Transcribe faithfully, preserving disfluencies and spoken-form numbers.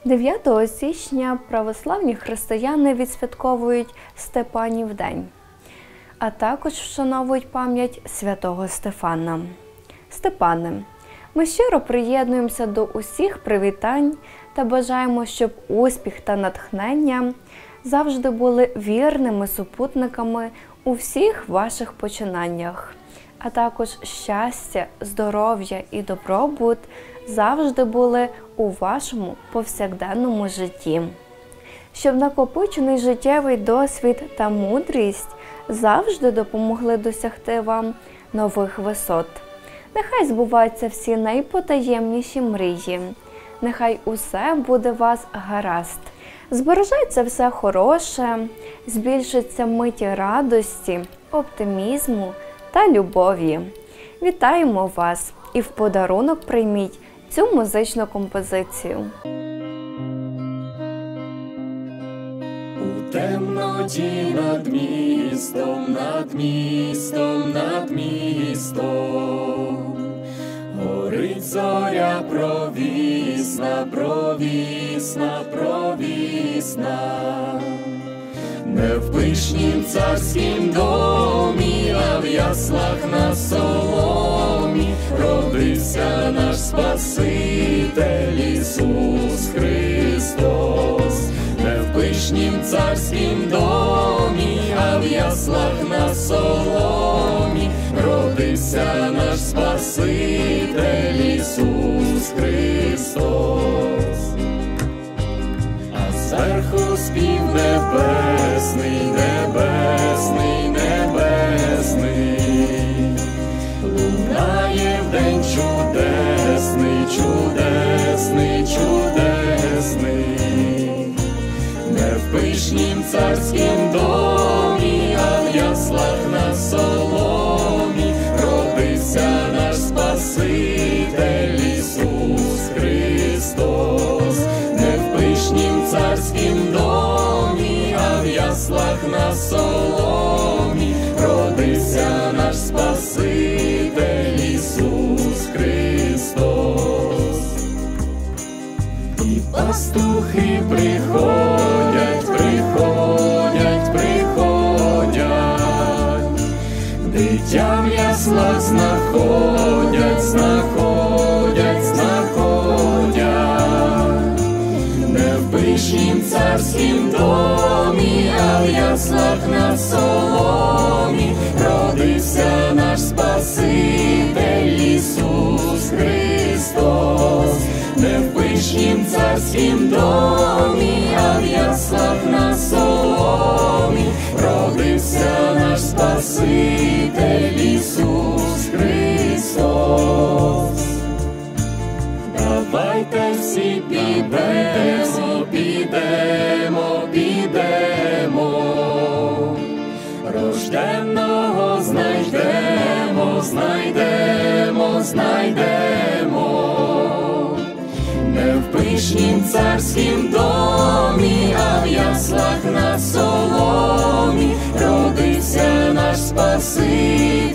дев'ятого січня православні християни відсвятковують Степанів день, а також вшановують пам'ять святого Стефана. Степане, ми щиро приєднуємося до усіх привітань та бажаємо, щоб успіх та натхнення завжди були вірними супутниками у всіх ваших починаннях, а також щастя, здоров'я і добробут завжди були у вашому повсякденному житті. Щоб накопичений життєвий досвід та мудрість завжди допомогли досягти вам нових висот. Нехай збуваються всі найпотаємніші мрії. Нехай усе буде у вас гаразд. Збережеться все хороше, збільшиться миті радості, оптимізму та любові. Вітаємо вас і в подарунок прийміть цю музичну композицію. У темноті над містом, над містом, над містом горить зоря провісна, провісна, провісна. Не в пишнім царськім домі, а в яслах на соломі родився наш Спаситель Ісус Христос. Не в пишнім царськім домі, а в яслах на соломі родився наш Спаситель Ісус Христос. А зверху спів небесний, небесний, небесний лунає в день чудесний, чудесний, чудесний. Не в пишнім царськім домі, а в яслах на соломі родився наш Спаситель Ісус Христос. Не в пишнім царськім домі, а в яслах на соломі родився наш Спаситель Ісус Христос. І пастухи приходять, приходять, приходять, дитя в яслах знаходять, знаходять, знаходять. Не в пишнім царськім домі, а в яслах на соломі родився наш Спаситель Ісус Христос. Не в пишнім царськім домі, а в яслах на соломі родився наш Спаситель Ісус Христос. Давайте всі підемо, підемо, підемо, рожденного знайдемо, знайдемо, знайдемо. Не в пишнім царськім домі, а в яслах на соломі родився наш Спаситель